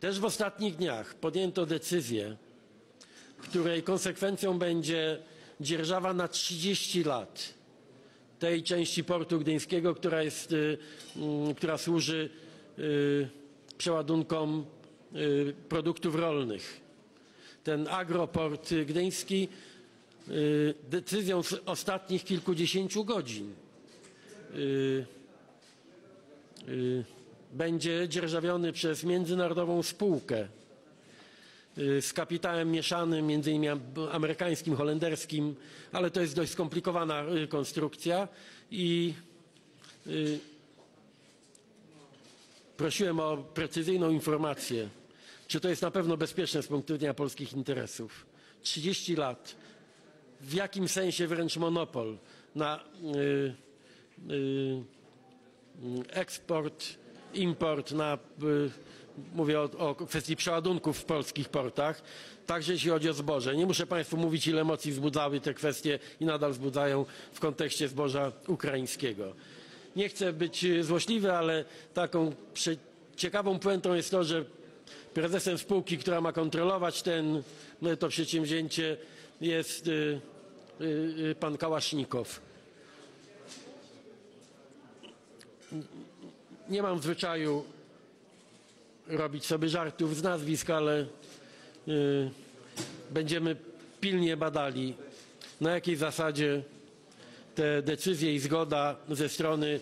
Też w ostatnich dniach podjęto decyzję, której konsekwencją będzie dzierżawa na 30 lat tej części portu gdyńskiego, która służy przeładunkom produktów rolnych. Ten agroport gdyński decyzją z ostatnich kilkudziesięciu godzin będzie dzierżawiony przez międzynarodową spółkę z kapitałem mieszanym, między innymi amerykańskim, holenderskim, ale to jest dość skomplikowana konstrukcja i prosiłem o precyzyjną informację, czy to jest na pewno bezpieczne z punktu widzenia polskich interesów. 30 lat, w jakim sensie wręcz monopol na eksport, import, mówię o kwestii przeładunków w polskich portach, także jeśli chodzi o zboże. Nie muszę Państwu mówić, ile emocji wzbudzały te kwestie i nadal wzbudzają w kontekście zboża ukraińskiego. Nie chcę być złośliwy, ale taką ciekawą puentą jest to, że prezesem spółki, która ma kontrolować to przedsięwzięcie, jest pan Kałasznikow. Nie mam w zwyczaju robić sobie żartów z nazwisk, ale będziemy pilnie badali, na jakiej zasadzie te decyzje i zgoda ze strony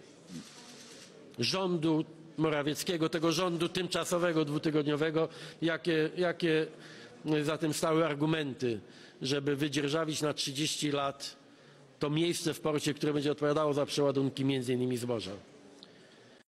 rządu Morawieckiego, tego rządu tymczasowego, dwutygodniowego, jakie za tym stały argumenty, żeby wydzierżawić na 30 lat to miejsce w porcie, które będzie odpowiadało za przeładunki między innymi zboża.